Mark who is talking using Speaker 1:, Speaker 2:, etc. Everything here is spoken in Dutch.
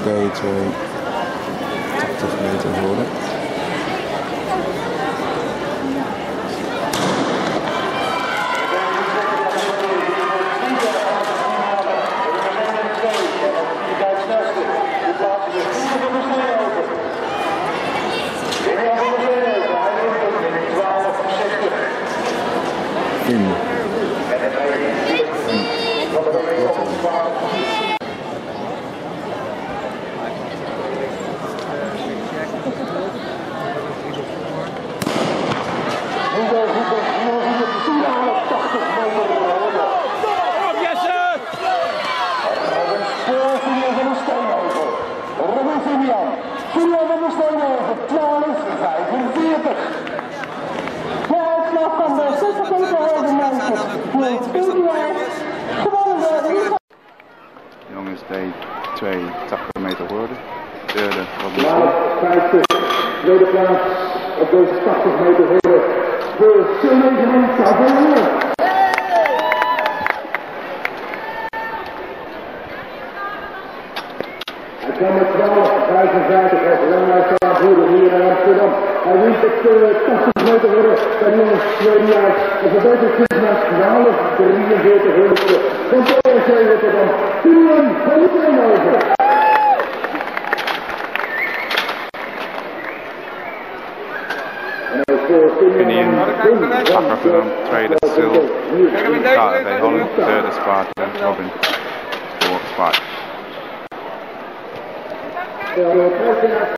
Speaker 1: JD2 80 meter horden. Finnian.
Speaker 2: Robin Finnian. Finnian van de Steenhoven, 12-45. De uitslag van de 60 meter horden meisjes. Finnian gewonnen.
Speaker 1: Jongens, D2 80 meter horden. Derde Robin Spoor.
Speaker 2: Tweede plaats op deze 80 meter horden voor Sil Negenman, KAV Holland. Hij kwam met 12-55 als langlaastaanvoerder hier in Amsterdam. Hij wint het 80 meter horden bij jongens tweede jaar. En verbetert zich naar 12-43 honderdste van PAC Rotterdam. Finnian van de Steenhoven.
Speaker 1: Finnian, Rotterdam, tweede Sil, KAV Holland, derde Sparta, Robin Spoor, 5.